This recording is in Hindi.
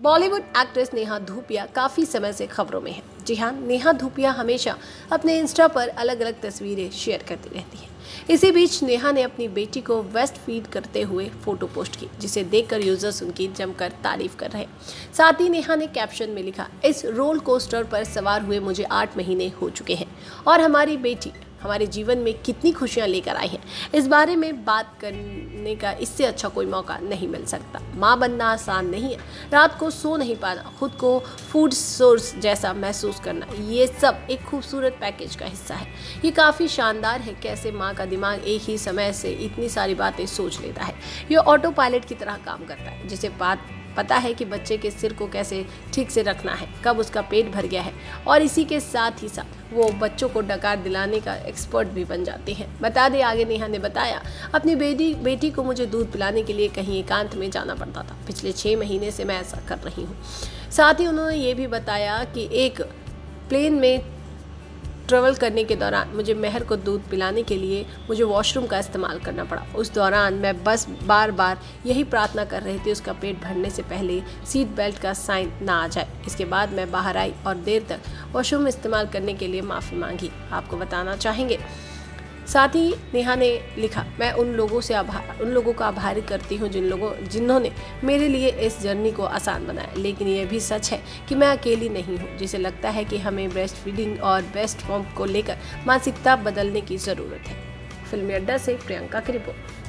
बॉलीवुड एक्ट्रेस नेहा धूपिया काफ़ी समय से खबरों में है। जी हाँ, नेहा धूपिया हमेशा अपने इंस्टा पर अलग अलग तस्वीरें शेयर करती रहती है। इसी बीच नेहा ने अपनी बेटी को ब्रेस्ट फीड करते हुए फोटो पोस्ट की, जिसे देखकर यूजर्स उनकी जमकर तारीफ कर रहे हैं। साथ ही नेहा ने कैप्शन में लिखा, इस रोल कोस्टर पर सवार हुए मुझे 8 महीने हो चुके हैं और हमारी बेटी हमारे जीवन में कितनी खुशियां लेकर आई हैं। इस बारे में बात करने का इससे अच्छा कोई मौका नहीं मिल सकता। माँ बनना आसान नहीं है, रात को सो नहीं पाना, खुद को फूड सोर्स जैसा महसूस करना, ये सब एक खूबसूरत पैकेज का हिस्सा है। ये काफ़ी शानदार है कैसे माँ का दिमाग एक ही समय से इतनी सारी बातें सोच लेता है। ये ऑटो पायलट की तरह काम करता है, जिसे पता है कि बच्चे के सिर को कैसे ठीक से रखना है, कब उसका पेट भर गया है, और इसी के साथ ही साथ वो बच्चों को डकार दिलाने का एक्सपर्ट भी बन जाते हैं। बता दें, आगे नेहा ने बताया, अपनी बेटी को मुझे दूध पिलाने के लिए कहीं एकांत में जाना पड़ता था। पिछले 6 महीने से मैं ऐसा कर रही हूँ। साथ ही उन्होंने ये भी बताया कि एक प्लेन में ट्रैवल करने के दौरान मुझे महर को दूध पिलाने के लिए मुझे वॉशरूम का इस्तेमाल करना पड़ा। उस दौरान मैं बस बार बार यही प्रार्थना कर रही थी, उसका पेट भरने से पहले सीट बेल्ट का साइन ना आ जाए। इसके बाद मैं बाहर आई और देर तक वॉशरूम इस्तेमाल करने के लिए माफ़ी मांगी। आपको बताना चाहेंगे। साथ ही नेहा ने लिखा, मैं उन लोगों का आभारी करती हूँ जिन्होंने मेरे लिए इस जर्नी को आसान बनाया। लेकिन यह भी सच है कि मैं अकेली नहीं हूँ, जिसे लगता है कि हमें ब्रेस्ट फीडिंग और ब्रेस्ट पंप को लेकर मानसिकता बदलने की ज़रूरत है। फिल्मी अड्डा से प्रियंका की रिपोर्ट।